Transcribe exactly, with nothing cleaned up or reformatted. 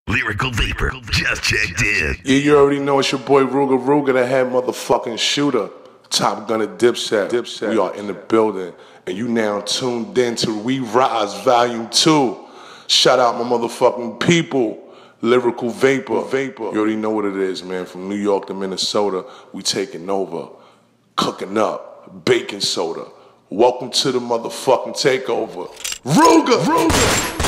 Lyrical Vapor just checked in. Yeah, you already know it's your boy Ruger Ruger, the head motherfucking shooter. Top Gunner Dipset. Dipset. We are in the building, and you now tuned in to We Rise Volume two. Shout out my motherfucking people. Lyrical Vapor. Vapor. You already know what it is, man. From New York to Minnesota, we taking over. Cooking up. Baking soda. Welcome to the motherfucking takeover. Ruger! Ruger!